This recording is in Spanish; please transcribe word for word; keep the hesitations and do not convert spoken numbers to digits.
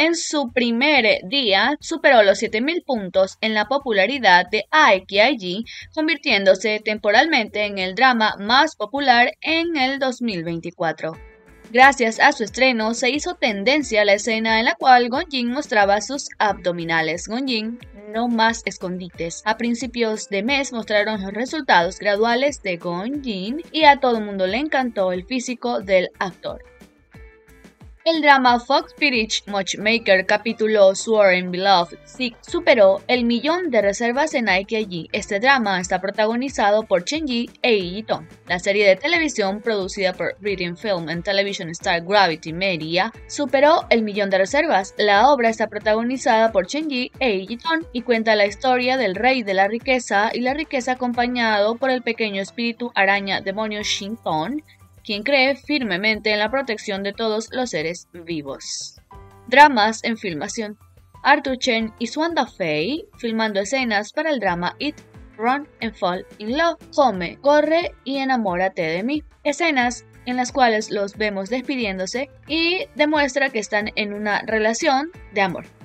en su primer día superó los siete mil puntos en la popularidad de Aiki Aiji, convirtiéndose temporalmente en el drama más popular en el dos mil veinticuatro. Gracias a su estreno, se hizo tendencia la escena en la cual Gonjin mostraba sus abdominales. Gonjin, no más escondites. A principios de mes mostraron los resultados graduales de Gonjin y a todo el mundo le encantó el físico del actor. El drama Fox Spirit Matchmaker capítulo Sworn Beloved Sick superó el millón de reservas en Aiki Aiji. Este drama está protagonizado por Chen-ji e Yi-ton. La serie de televisión producida por Reading Film and Television Star Gravity Media superó el millón de reservas. La obra está protagonizada por Chen-ji e Yi-ton y cuenta la historia del rey de la riqueza y la riqueza acompañado por el pequeño espíritu araña demonio Shin-ton, quien cree firmemente en la protección de todos los seres vivos. Dramas en filmación. Arthur Chen y Swanda Fei filmando escenas para el drama Eat, Run and Fall in Love. Come, corre y enamórate de mí. Escenas en las cuales los vemos despidiéndose y demuestra que están en una relación de amor.